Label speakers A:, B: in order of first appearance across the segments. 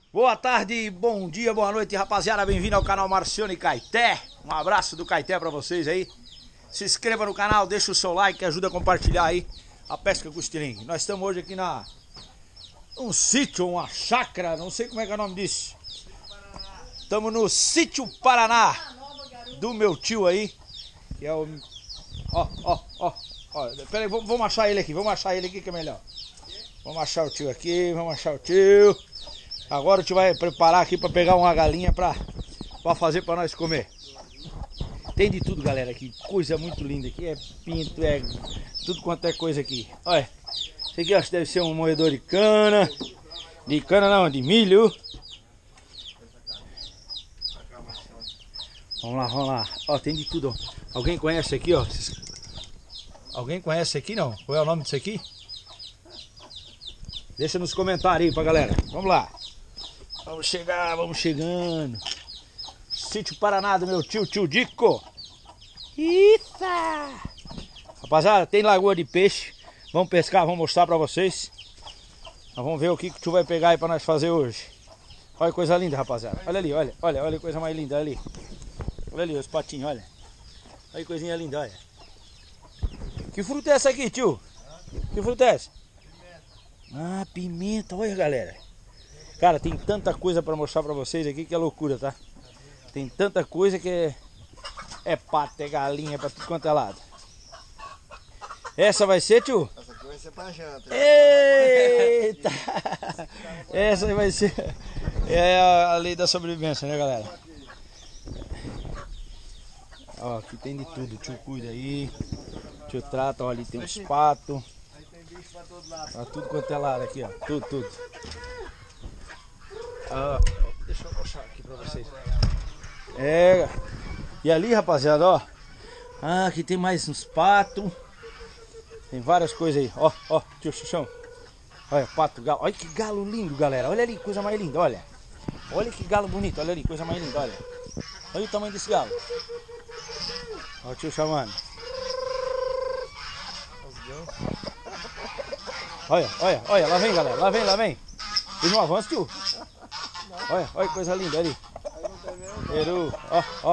A: Boa tarde, bom dia, boa noite, rapaziada. Bem-vindo ao canal Marcione Caeté. Um abraço do Caeté pra vocês aí. Se inscreva no canal, deixa o seu like, ajuda a compartilhar aí a pesca com estilingue. Nós estamos hoje aqui um sítio, uma chácara, não sei como é que é o nome disso. Estamos no Sítio Paraná do meu tio aí, que é o... Ó, pera aí, vamos achar ele aqui que é melhor. Vamos achar o tio aqui, Agora o tio vai preparar aqui para pegar uma galinha para fazer para nós comer. Tem de tudo, galera, aqui. Coisa muito linda aqui. É pinto, é tudo quanto é coisa aqui. Olha, isso aqui acho que deve ser um moedor de cana. De cana não, de milho. Vamos lá. Ó, tem de tudo, ó. Alguém conhece aqui, ó? Alguém conhece aqui, não? Qual é o nome disso aqui? Deixa nos comentários aí pra galera. Vamos lá. Vamos chegando. Sítio Paraná do meu tio Dico. Eita! Rapaziada, tem lagoa de peixe. Vamos pescar, vamos mostrar pra vocês. Nós vamos ver o que o tio vai pegar aí pra nós fazer hoje. Olha que coisa linda, rapaziada. Olha ali, olha que coisa mais linda ali. Olha ali os patinhos, olha. Olha que coisinha linda, olha. Que fruta é essa aqui, tio? Que fruta é essa? Ah, pimenta, olha, galera. Cara, tem tanta coisa pra mostrar pra vocês aqui que é loucura, tá? Tem tanta coisa que é pato, é galinha, é pra tudo quanto é lado. Essa vai ser, tio?
B: Essa aqui vai ser pra janta.
A: Eita! Essa vai ser a lei da sobrevivência, né, galera? Ó, aqui tem de tudo, o tio cuida aí. O tio trata, ó, ali tem uns patos.
B: Aí tem bicho pra todo lado.
A: Tá tudo quanto é lado aqui, ó. Tudo. Ah, deixa eu puxar aqui pra vocês. É. E ali, rapaziada, ó. Ah, aqui tem mais uns patos. Tem várias coisas aí. Ó, tio Xuxão. Olha, pato, galo. Olha que galo lindo, galera. Olha ali, coisa mais linda, olha. Olha que galo bonito, olha ali, coisa mais linda, olha. Olha o tamanho desse galo. Olha o tio chamando. Olha, lá vem, galera, lá vem. Eles não avançam, tio. Olha que coisa linda ali. Peru, ó.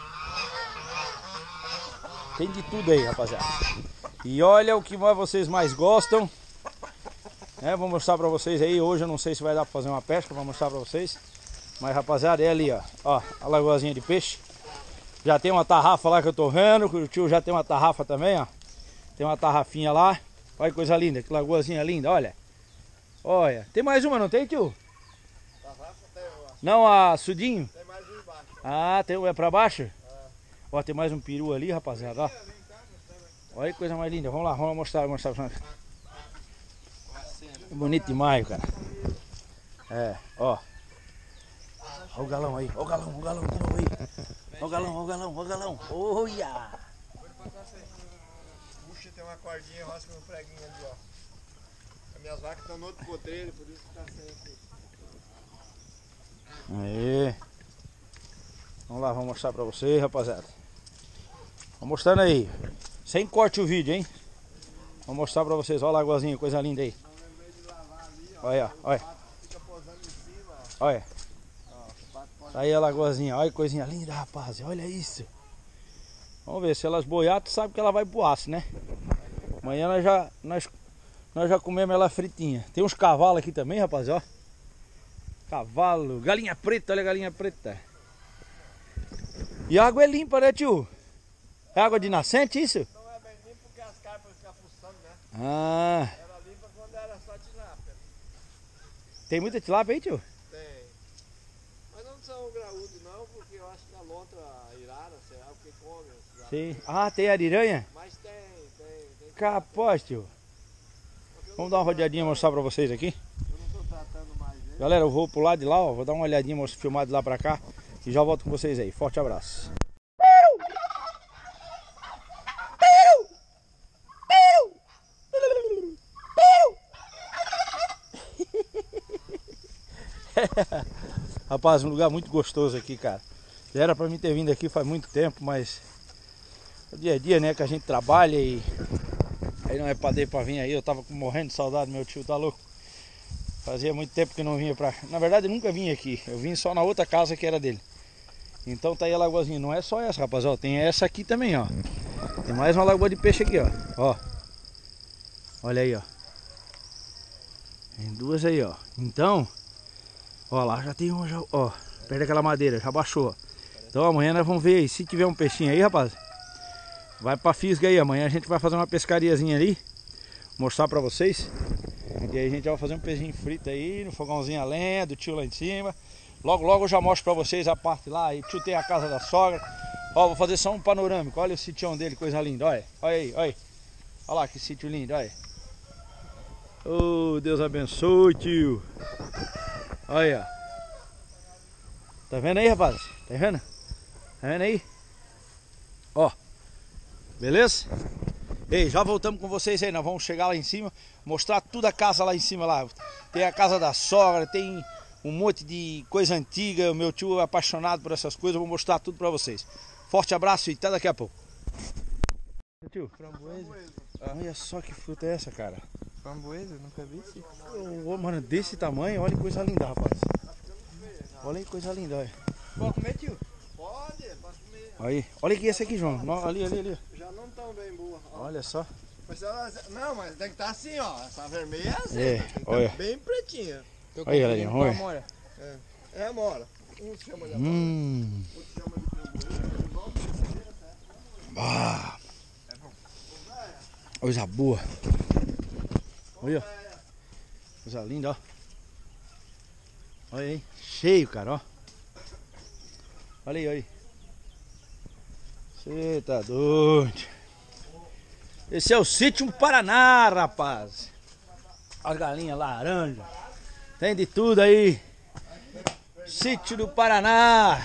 A: Tem de tudo aí, rapaziada. E olha o que vocês mais gostam. Vou mostrar pra vocês aí. Hoje eu não sei se vai dar pra fazer uma pesca, vou mostrar pra vocês. Mas, rapaziada, é ali, ó, a lagoazinha de peixe. Já tem uma tarrafa lá que eu tô vendo. O tio já tem uma tarrafa também, ó. Tem uma tarrafinha lá. Olha que coisa linda, que lagoazinha linda, olha. Olha, tem mais uma, não tem, tio?
B: Tarrafa tem uma.
A: Não, a sudinho?
B: Tem mais um embaixo.
A: Ah, é pra baixo? Ó, tem mais um peru ali, rapaziada, ó. Olha que coisa mais linda, vamos lá mostrar pra vocês. É bonito demais, cara. Ó. Olha o galão aí, olha o galão de novo aí. Olha o galão. Olha!
B: Puxa, tem uma cordinha, rosca no preguinho ali, ó. As minhas vacas estão no outro potreiro, por isso que tá sem aqui.
A: Aí. Vamos lá, vamos mostrar pra vocês, rapaziada. Vou mostrando aí. Sem corte o vídeo, hein? Vou mostrar pra vocês, olha a lagoazinha, coisa linda aí.
B: Não lembrei de lavar ali, ó.
A: Olha.
B: Fica posando em cima, ó.
A: Olha.
B: Ó,
A: Tá aí a lagoazinha, olha que coisinha linda, rapaz, olha isso. Vamos ver, se elas boiar, tu sabe que ela vai pro aço, né? Amanhã nós já comemos ela fritinha. Tem uns cavalos aqui também, rapaz, ó. Cavalo, galinha preta, olha a galinha preta. E a água é limpa, né, tio? É água de nascente isso?
B: não é bem limpo porque as carpas ficam fuçando, né?
A: Ah,
B: Era limpa quando era só tilápia.
A: tem muita tilápia aí, tio?
B: Tem. Mas não são graúdos não, porque eu acho que a lontra irara, será o que come.
A: Sim. Ah, tem ariranha?
B: Mas tem.
A: Capaz, tio. Vamos dar uma rodeadinha e mostrar pra vocês aqui.
B: Eu não tô tratando mais dele.
A: Galera, eu vou pro lado de lá, ó. Vou dar uma olhadinha, filmar de lá pra cá. E já volto com vocês aí. Forte abraço. Rapaz, um lugar muito gostoso aqui, cara. Já era pra mim ter vindo aqui faz muito tempo, mas é o dia a dia, né, que a gente trabalha e aí não é pra vir aí. Eu tava morrendo de saudade, meu tio tá louco. Fazia muito tempo que eu não vinha pra... Na verdade, eu nunca vim aqui. Eu vim só na outra casa que era dele. Então tá aí a lagoazinha. Não é só essa, rapaz. Ó, tem essa aqui também, ó. Tem mais uma lagoa de peixe aqui, ó. Ó. Olha aí, ó. Tem duas aí, ó. Então, ó, lá já tem um, já, ó. Perto daquela madeira, já baixou, ó. Então amanhã nós vamos ver aí. Se tiver um peixinho aí, rapaz, vai pra fisga aí. Amanhã a gente vai fazer uma pescariazinha ali. Mostrar pra vocês. E aí a gente vai fazer um peixinho frito aí, no fogãozinho a lenha, do tio lá em cima. Logo, logo eu já mostro pra vocês a parte lá. Aí o tio tem a casa da sogra. Ó, vou fazer só um panorâmico. Olha o sitião dele, coisa linda, olha. Olha aí, olha aí. Olha lá que sítio lindo, olha. Oh, Deus abençoe, tio. Olha. Tá vendo aí, rapaz? Tá vendo? Tá vendo aí? Ó. Beleza? Ei, já voltamos com vocês aí. Nós vamos chegar lá em cima, mostrar tudo a casa lá em cima lá. Tem a casa da sogra, tem um monte de coisa antiga. O meu tio é apaixonado por essas coisas. Eu vou mostrar tudo pra vocês. Forte abraço e até daqui a pouco. Tio,
B: Framboesa.
A: olha só que fruta é essa, cara.
B: Framboesa, nunca vi isso.
A: Ô, mano, desse tamanho, olha que coisa linda, rapaz. Olha que coisa linda, olha.
B: Pode comer, tio? Pode comer.
A: Aí, olha aqui esse aqui, João. Ali.
B: Já não tão bem boa. Ó.
A: Olha só.
B: Mas não, mas tem que estar assim, ó. Essa vermelha é assim.
A: É,
B: Tem que tá
A: olha.
B: bem pretinha.
A: Olha, galerinha, olha.
B: É amora. Um chama de amora. Outro chama de framboesa.
A: Ah, coisa boa. Olha. Coisa linda, ó. Olha aí. Cheio, cara, ó. Olha aí, olha aí. Você tá doido. Esse é o sítio Paraná, rapaz. As galinhas laranja. Tem de tudo aí. Sítio do Paraná.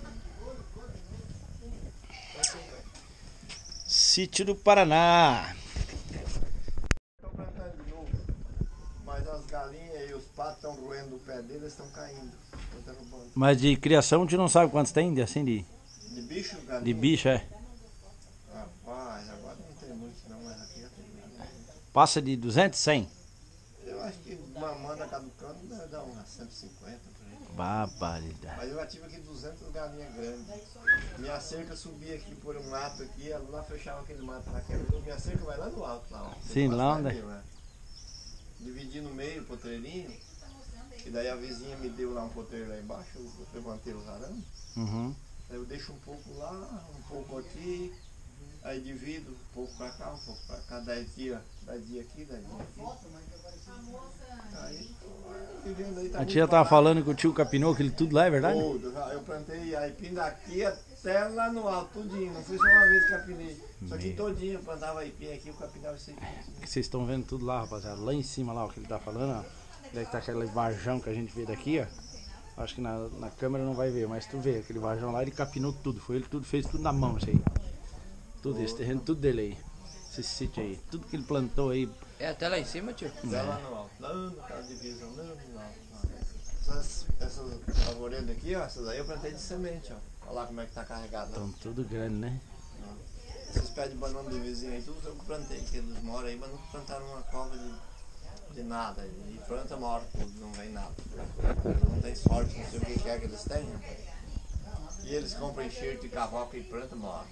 A: Sítio do Paraná.
B: Estão plantando de novo. Mas as galinhas e os patos estão roendo o pé deles, estão caindo. Estão derrubando.
A: Mas de criação a gente não sabe quantos tem, assim, de
B: bicho, galinha?
A: de bicho, é.
B: Rapaz, agora não tem muito não, mas aqui já tem galinha.
A: Passa de 200, 100.
B: Eu acho que mamando a cada canto deve dar umas 150 por aí.
A: Barbaridade.
B: Mas eu já tive aqui 200 galinhas grandes. Minha cerca subia aqui por um mato aqui, ela lá fechava aquele mato lá. Minha cerca vai lá no alto, lá. Ó.
A: Sim, lá onde?
B: Dividi no meio o potreirinho. E daí a vizinha me deu lá um potreiro lá embaixo, eu levantei os arames.
A: Uhum.
B: Aí eu deixo um pouco lá, um pouco aqui. Aí divido um pouco pra cá, um pouco pra cá, 10 dias aqui, 10 dias aqui. Aí, vivendo aí, tá
A: A
B: muito
A: tia tava
B: barato.
A: falando que o tio capinou aquele tudo lá, é verdade?
B: Tudo, eu plantei aipim daqui até lá no alto, tudinho. Não foi só uma vez que capinei. Só que todinho eu plantava aipim aqui, eu capinava isso aqui.
A: Que vocês estão vendo tudo lá, rapaziada. Lá em cima, lá, o que ele tá falando, ó. Deve estar aquele varjão que a gente vê daqui, ó. Acho que na câmera não vai ver, mas tu vê, aquele varjão lá, ele capinou tudo. Foi ele tudo, fez tudo na mão, isso aí. Tudo, esse terreno, tudo dele aí. Esse sítio aí. Tudo que ele plantou aí.
C: É até lá em cima, tio?
B: Até lá no alto, lá no caso de divisa, lá no alto. Essas arvoredas aqui, ó, essas aí eu plantei de semente, ó. Olha lá como é que tá carregado.
A: Estão tudo grande, né?
B: Esses pés de banana do vizinho aí, tudo eu que plantei, que eles moram aí, mas não plantaram uma cova de nada. E planta uma hora tudo, não vem nada. Não tem sorte, não sei o que é que eles têm. E eles compram enxerto de cavoca e plantam uma hora.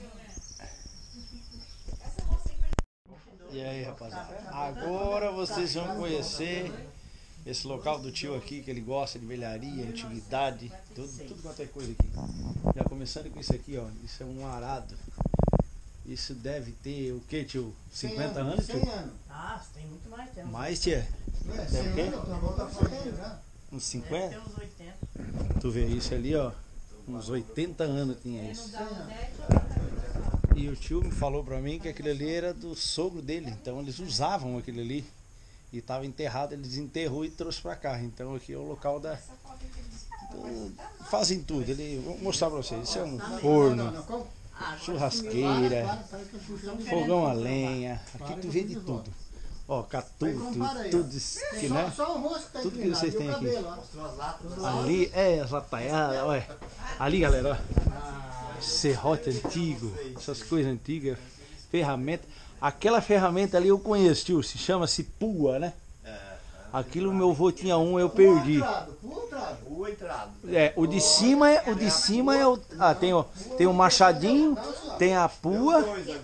A: E aí, rapaziada, agora vocês vão conhecer esse local do tio aqui, que ele gosta de velharia, antiguidade, tudo quanto é coisa aqui. Já começando com isso aqui, ó, isso é um arado. Isso deve ter o que, tio? 50 anos, tio?
D: 100 anos.
C: Ah, tem muito mais tempo.
A: Mais, tia?
D: Não é,
A: Tem
D: 100
A: o quê?
D: anos, na volta da família já.
A: Uns
C: Tem
A: 50?
C: uns 80.
A: Tu vê isso ali, ó, uns 80 anos tinha isso. E o tio me falou pra mim que aquilo ali era do sogro dele, então eles usavam aquilo ali. E estava enterrado, ele desenterrou e trouxe pra cá. Então aqui é o local da... fazem tudo, vou mostrar pra vocês. Isso é um forno,
D: como?
A: churrasqueira, fogão a lenha. Aqui tu vê de tudo. Ó, catuto, tudo isso aqui, né?
D: Só o rosto que tá
A: Tudo que vocês têm aqui.
B: Mostrou as latas.
A: Ali é as lataiadas, olha. Ali, galera, ó. Serrote antigo, essas coisas antigas, ferramenta. Aquela ferramenta ali eu conheço, tio, chama-se pua, né? Aquilo meu avô tinha um, eu perdi.
B: O entrado.
A: É, o de cima é o. Ah, tem o machadinho, tem a pua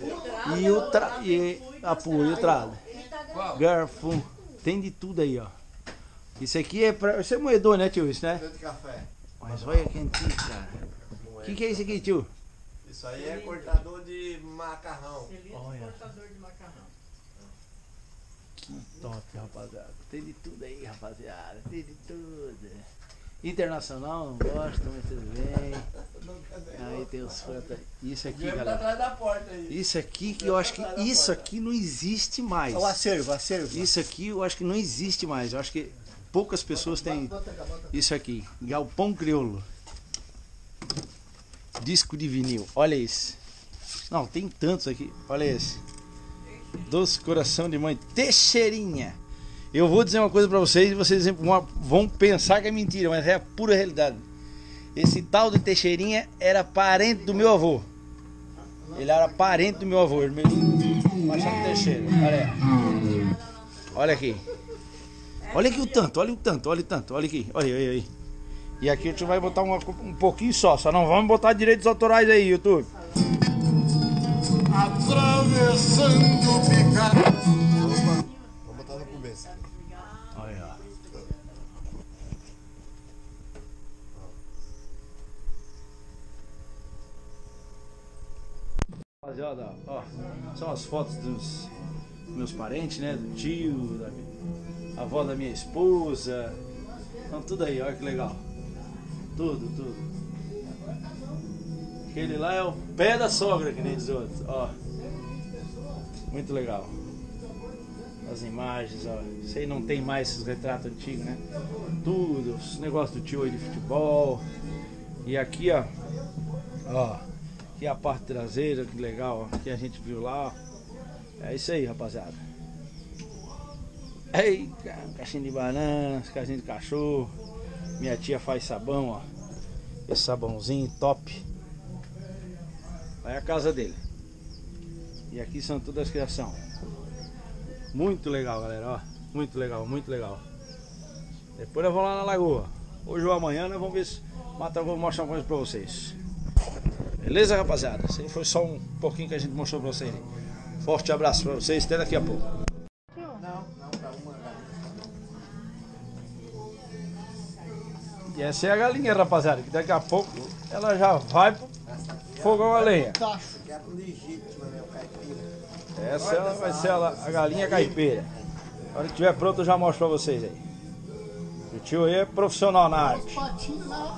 A: e a pua e o trado. Garfo, tem de tudo aí, ó. Isso aqui é pra. Isso é moedor, né, tio? Isso, né?
B: De café.
A: Mas olha quentinho, cara. O que é isso aqui, tio?
B: Isso aí é cortador de macarrão.
A: Olha. Que top, rapaziada. Tem de tudo aí, rapaziada. Tem de tudo. Internacional, não gosto, mas tudo bem. Aí tem os fantas. Isso aqui,
B: Tá
A: galera.
B: atrás da porta aí.
A: Isso aqui que eu acho que isso aqui não existe mais.
D: O acervo.
A: Isso aqui eu acho que não existe mais. Eu acho que poucas pessoas têm isso aqui. Galpão crioulo. Disco de vinil. Olha esse. Não, tem tantos aqui. Olha esse. Doce Coração de Mãe. Teixeirinha. Eu vou dizer uma coisa pra vocês e vocês vão pensar que é mentira, mas é a pura realidade. Esse tal de Teixeirinha era parente do meu avô. Ele era parente do meu avô, Hermelino Machado Teixeira. Olha aí. Olha aqui. Olha aqui o tanto, olha o tanto, olha o tanto. Olha aqui, olha aí. E aqui a gente vai botar um pouquinho só não vamos botar direitos autorais aí, YouTube.
D: Atravessando o picado.
B: Vou botar no começo.
A: Olha. Rapaziada, ó, são as fotos dos meus parentes, né? Do tio, da avó da minha esposa. Então tudo aí, olha que legal. Tudo. Aquele lá é o pé da sogra, que nem diz outros, ó. Muito legal. As imagens, ó. Isso aí não tem mais esses retratos antigos, né? Tudo, os negócios do tio aí de futebol. E aqui, ó. Ó. Aqui é a parte traseira, que legal, ó. Que a gente viu lá, ó. É isso aí, rapaziada. Ei, caixinha de bananas, caixinha de cachorro. Minha tia faz sabão, ó. Esse sabãozinho top. Lá é a casa dele. E aqui são todas as criações. Muito legal, galera, ó. Muito legal, muito legal. Depois nós vamos lá na lagoa. Hoje ou amanhã nós vamos ver se vou mostrar uma coisa pra vocês. Beleza, rapaziada? Isso aí foi só um pouquinho que a gente mostrou pra vocês. Forte abraço pra vocês, até daqui a pouco.
B: Não, pra uma galinha.
A: E essa é a galinha, rapaziada, que daqui a pouco ela já vai pro fogão a lenha.
B: Isso aqui é pro legítimo, né? O caipira.
A: Essa ela vai ser a galinha caipira. Na hora que estiver pronto eu já mostro pra vocês aí. O tio aí é profissional na arte.
D: Patinho lá.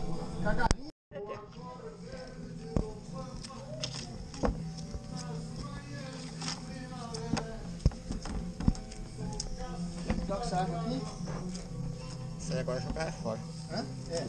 D: Toca essa água aqui.
B: Isso aí agora jogar fora.
D: Hã? É.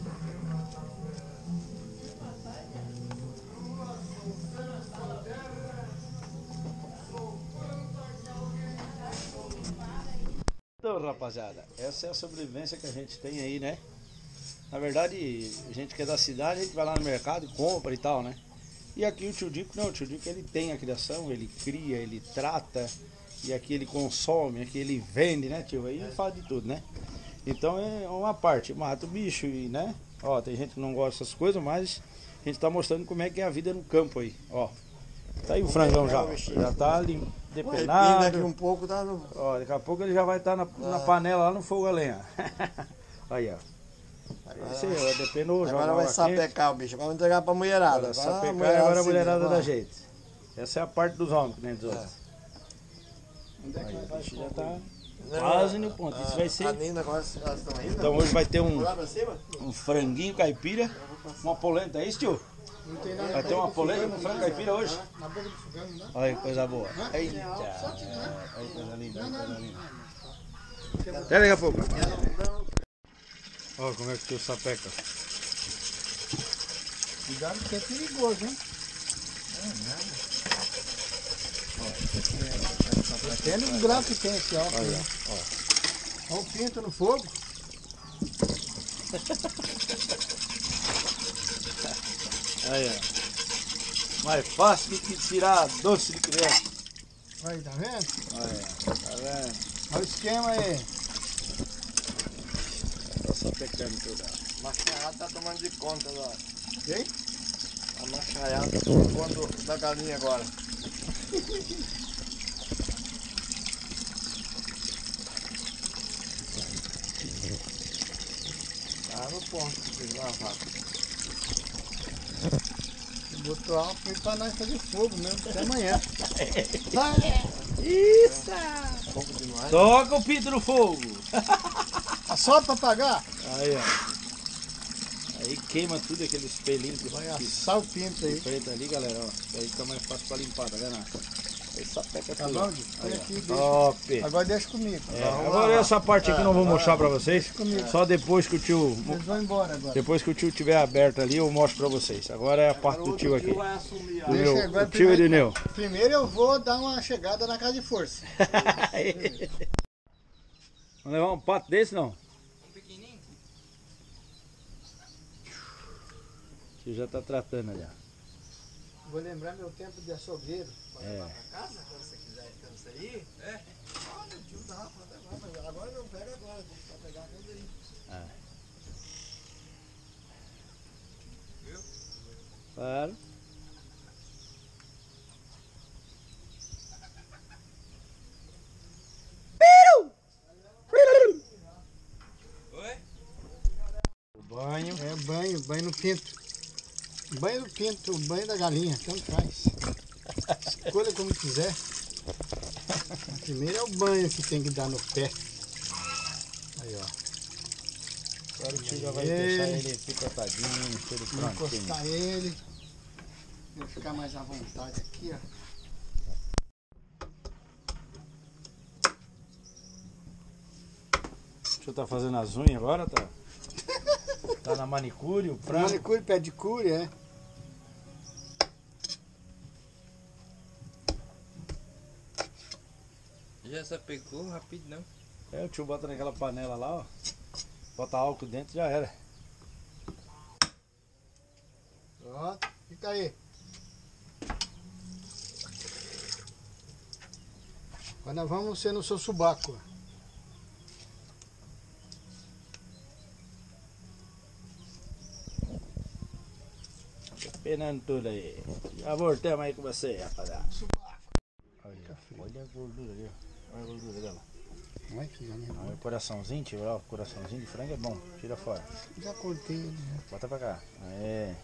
A: Então, rapaziada, essa é a sobrevivência que a gente tem aí, né? Na verdade, a gente que é da cidade, a gente vai lá no mercado e compra e tal, né? E aqui o tio Dico, não, o tio Dico ele tem a criação, ele cria, ele trata, e aqui ele consome, aqui ele vende, né, tio? Aí fala de tudo, né? Então é uma parte, mata o bicho e, né? Ó, tem gente que não gosta dessas coisas, mas a gente tá mostrando como é que é a vida no campo aí, ó. Tá aí o frangão já, já tá ali depenado.
B: Daqui um pouco tá no...
A: Ó, daqui a pouco ele já vai estar na panela lá no fogo a lenha. Aí, ó. Esse aí, ó, depenou, joga
B: Agora vai
A: água quente.
B: sapecar o bicho, vamos entregar pra mulherada.
A: Agora sapecar e agora a mulherada dá jeito. Essa é a parte dos homens, que nem dos outros. Aí, o bicho já tá quase no ponto. Isso vai ser...
B: A Nina agora elas estão aí,
A: Então hoje vai ter
B: lá pra cima?
A: um franguinho caipira, uma polenta, é isso, tio?
D: Não tem nada.
A: Vai ter uma polenta com frango caipira hoje?
D: Na boca do fogão, não dá?
A: Olha que coisa boa. Eita, olha que coisa linda, coisa linda. Até daqui a pouco. Olha como é que o tio sapeca.
D: Cuidado que é perigoso, hein? Até no grau que tem esse álcool.
A: Olha,
D: Né?
A: ó.
D: Olha o pinto no fogo.
A: Aí, ó. Mais fácil do que tirar doce de criança.
D: Aí, tá vendo?
A: Olha, tá vendo?
D: Olha o esquema aí.
A: secando tudo.
B: A macaiada tá tomando de conta agora.
D: Quem?
B: A macaiada tá tomando conta da galinha agora. Tá no ponto de lavar.
D: Botou álcool aí pra nós fazer fogo mesmo, até amanhã.
A: Isso!
B: Pouco demais.
A: Toca o pinto no fogo!
D: Só pra apagar?
A: Aí, ó. Aí queima tudo aquele espelhinho que
D: Vai assar o pinto aí.
A: preto ali, galera, ó. Aí fica mais fácil pra limpar, tá vendo? Aí sapeca
D: Tá
A: tudo.
D: bom, Di? Põe
A: Aí, ó.
D: aqui e deixa.
A: Top!
D: Agora deixa comigo.
A: É, agora essa parte aqui eu não vou mostrar pra vocês.
D: comigo.
A: Só depois que o tio.
D: Eles vão embora agora.
A: Depois que o tio tiver aberto ali, eu mostro pra vocês. Agora é a parte do tio aqui.
B: vai assumir a...
A: Do
D: Deixa
A: meu,
D: agora
A: o tio Irineu.
D: Primeiro eu vou dar uma chegada na casa de força.
A: Vamos levar um pato desse não?
C: Pequenininho?
A: O tio já tá tratando ali, ó.
D: Vou lembrar meu tempo de açougueiro.
A: É.
B: casa, quando você quiser isso aí, olha, o tio dá pra levar, mas agora não pega agora, deixa pra pegar quando aí.
A: Claro.
C: Oi?
A: O banho.
D: É banho no pinto. Banho do pinto, banho da galinha, tanto faz. Escolha como quiser. Primeiro é o banho que tem que dar no pé. Aí, ó.
A: Agora o tio já vai
D: Ele.
A: deixar ele picotadinho, tudo
D: Vou
A: prontinho.
D: encostar ele. Vou ficar mais à vontade aqui, ó.
A: O tio tá fazendo as unhas agora, tá? Tá na manicure, o frango.
D: Manicure, pedicure, é.
C: Já se pegou rápido, não?
A: É, o tio bota naquela panela lá, ó. Bota álcool dentro, já era.
D: Pronto, fica aí. Agora nós vamos ser no seu subaco. Ó.
A: Penando tudo aí. Já voltamos aí com você, rapaziada. Olha a gordura ali, ó. Olha a gordura dela.
D: Olha que galinha boa.
A: Olha o coraçãozinho, tio. Ó, o coraçãozinho de frango é bom. Tira fora.
D: Já cortei ele, né?
A: Bota pra cá. Aí.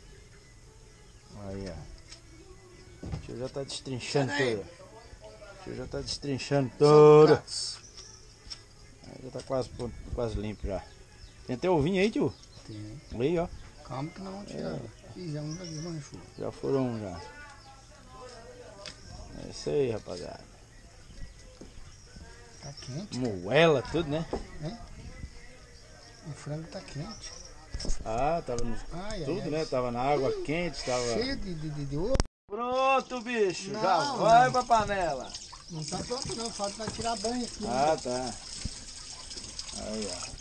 A: Aí, ó. O tio já tá destrinchando tudo. O tio já tá destrinchando tudo. Aí já tá quase limpo já. Tem até ovinho aí, tio?
D: Tem.
A: Aí, ó.
D: Calma que não vamos tirar. Fizemos já desmanchou.
A: Já foram um já. É isso aí, rapaziada.
D: Tá quente.
A: Moela, tudo, né?
D: O frango tá quente.
A: Ah, tava no...
D: Ai,
A: tudo,
D: ai,
A: né? Tava na água quente, tava...
D: Cheio de ovo.
A: Pronto, bicho.
D: Não,
A: já vai
D: não.
A: pra panela.
D: Não tá pronto não, falta nós tirar banho aqui.
A: Ah, tá. Aí, ó.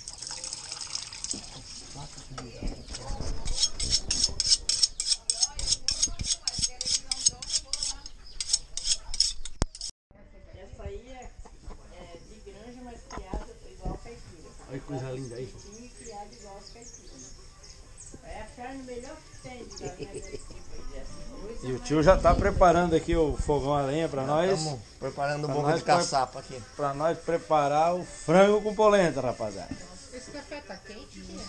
C: Essa aí é de granja, mas criada igual a caipira.
A: Olha que coisa linda aí.
C: E criada igual as caipiras. É a carne melhor que tem de galinha desse tipo aí, dessa coisa.
A: E o tio já tá preparando aqui o fogão a lenha pra nós.
B: Estamos preparando
A: Pra
B: boca
A: nós
B: de caçapa aqui.
A: Pra nós preparar o frango com polenta, rapaziada.
C: Esse café tá quente, né?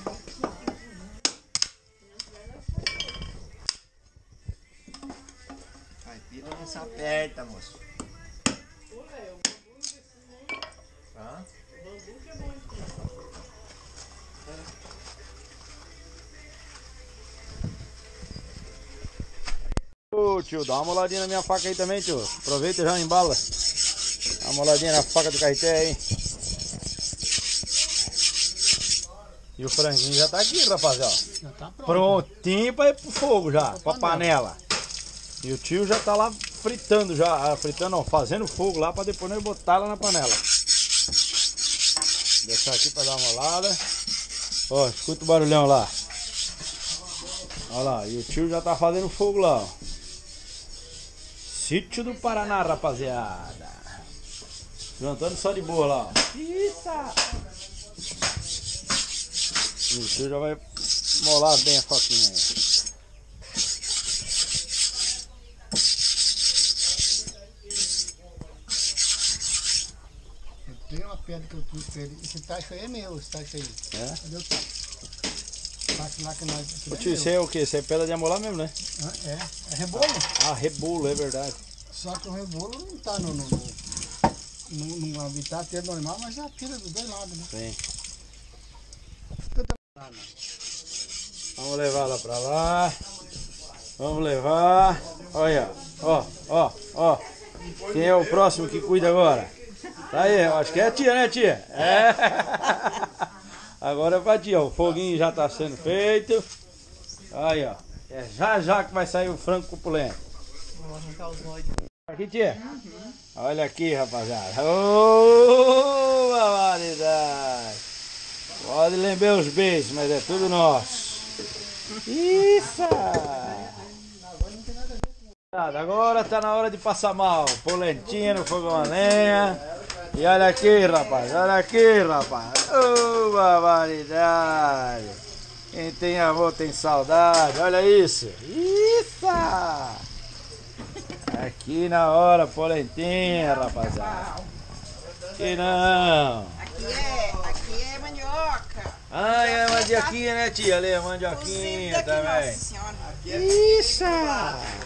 B: Caipira não se aperta, moço.
C: Pô, velho, o bambu não precisa nem...
B: Hã?
C: O bambu que é bom de ter.
A: Ô tio, dá uma moladinha na minha faca aí também, tio. Aproveita e já embala. Dá uma moladinha na faca do carreté aí. E o franguinho já tá aqui, rapaziada.
D: Já tá pronto.
A: Prontinho pra ir pro fogo já, pra panela. E o tio já tá lá fritando já, fritando não, fazendo fogo lá pra depois nós botar lá na panela. Deixar aqui pra dar uma olhada. Ó, escuta o barulhão lá. Olha lá, e o tio já tá fazendo fogo lá, ó. Sítio do Paraná, rapaziada. Tio Antônio só de boa lá, ó. Isso! O tio já vai molar bem a faquinha aí.
D: Eu tenho uma pedra que eu trouxe pra ele. Esse tacho aí é meu, esse tacho aí.
A: É?
D: Cadê o tacho? O tacho lá que nós...
A: Ô tio, isso aí é o que? Isso aí é pedra de amolar mesmo, né?
D: É rebolo.
A: Ah, rebolo, é verdade.
D: Só que o rebolo não tá no habitat dele normal, mas já tira dos dois lados, né?
A: Sim. Vamos levar lá pra lá. Vamos levar. Olha, ó, ó, ó. Quem é o próximo que cuida agora? Tá aí, eu acho que é a tia, né, tia? É. Agora é pra tia, ó. O foguinho já tá sendo feito. Aí, ó. É já que vai sair o frango cupulento.
B: Vou arrancar os nós.
A: Aqui, tia. Olha aqui, rapaziada. Ô, barbaridade. Pode lembrar os beijos, mas é tudo nosso. Isso! Agora tá na hora de passar mal. Polentinha no fogão a lenha. E olha aqui, rapaz. Olha aqui, rapaz. Ô, barbaridade. Quem tem avô tem saudade. Olha isso. Isso! Aqui na hora, polentinha, rapaziada. Aqui não.
C: Aqui é mandioca.
A: Ah, é mandioquinha, né, tia? Ali é mandioquinha também. Isso!